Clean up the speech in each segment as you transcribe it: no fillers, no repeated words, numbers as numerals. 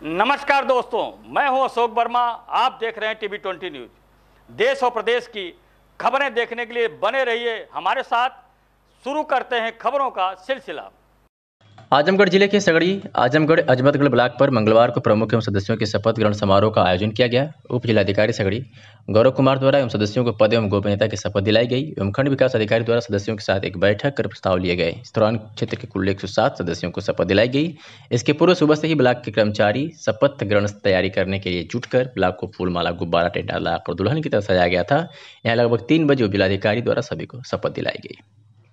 नमस्कार दोस्तों, मैं हूं अशोक वर्मा। आप देख रहे हैं टीवी 20 न्यूज। देश और प्रदेश की खबरें देखने के लिए बने रहिए हमारे साथ। शुरू करते हैं खबरों का सिलसिला। आजमगढ़ जिले के सगड़ी आजमगढ़ अजमतगढ़ ब्लॉक पर मंगलवार को प्रमुख एवं सदस्यों के शपथ ग्रहण समारोह का आयोजन किया गया। उप जिलाधिकारी सगड़ी गौरव कुमार द्वारा एवं सदस्यों को पद एवं गोपनीयता की शपथ दिलाई गई एवं खंड विकास अधिकारी द्वारा सदस्यों के साथ एक बैठक कर प्रस्ताव लिए गए। इस दौरान क्षेत्र के कुल 107 सदस्यों को शपथ दिलाई गई। इसके पूर्व सुबह से ही ब्लॉक के कर्मचारी शपथ ग्रहण तैयारी करने के लिए जुटकर ब्लॉक को फूल माला गुब्बारा टेंट लगाकर दुल्हन की तरह सजाया गया था। यहाँ लगभग 3 बजे उप जिलाधिकारी द्वारा सभी को शपथ दिलाई गई।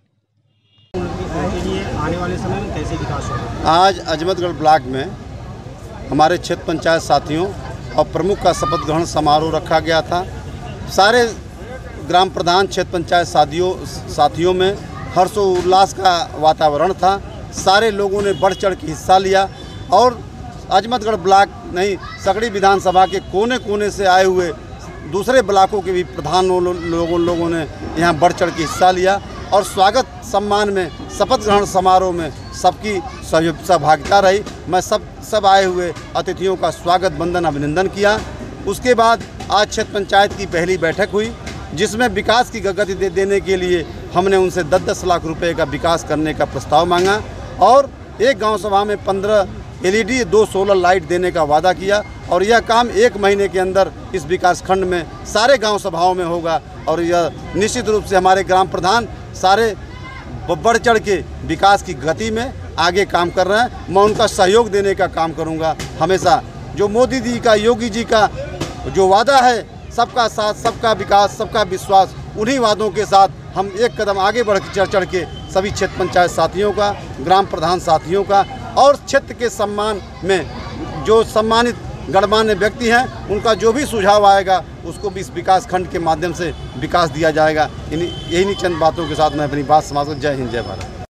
आने वाले समय में कैसे विकास होगा? आज अजमतगढ़ ब्लॉक में हमारे क्षेत्र पंचायत साथियों और प्रमुख का शपथ ग्रहण समारोह रखा गया था। सारे ग्राम प्रधान क्षेत्र पंचायत साथियों में हर्षोल्लास का वातावरण था। सारे लोगों ने बढ़ चढ़ के हिस्सा लिया और अजमतगढ़ ब्लॉक नहीं, सगड़ी विधानसभा के कोने कोने से आए हुए दूसरे ब्लॉकों के भी प्रधान लोगों ने यहाँ बढ़ चढ़ के हिस्सा लिया और स्वागत सम्मान में शपथ ग्रहण समारोह में सबकी सहभागिता रही। मैं सब आए हुए अतिथियों का स्वागत वंदन अभिनंदन किया। उसके बाद आज क्षेत्र पंचायत की पहली बैठक हुई जिसमें विकास की गति देने के लिए हमने उनसे 10-10 लाख रुपए का विकास करने का प्रस्ताव मांगा और एक गांव सभा में 15 LED 2 सोलर लाइट देने का वादा किया और यह काम 1 महीने के अंदर इस विकास खंड में सारे गांव सभाओं में होगा और यह निश्चित रूप से हमारे ग्राम प्रधान सारे बढ़ चढ़ के विकास की गति में आगे काम कर रहे हैं। मैं उनका सहयोग देने का काम करूंगा हमेशा। जो मोदी जी का, योगी जी का जो वादा है, सबका साथ, सबका विकास, सबका विश्वास, उन्हीं वादों के साथ हम एक कदम आगे बढ़ चढ़ के सभी क्षेत्र पंचायत साथियों का, ग्राम प्रधान साथियों का और क्षेत्र के सम्मान में जो सम्मानित गणमान्य व्यक्ति हैं उनका जो भी सुझाव आएगा उसको भी इस विकास खंड के माध्यम से विकास दिया जाएगा। यही चंद बातों के साथ मैं अपनी बात समाप्त। जय हिंद, जय भारत।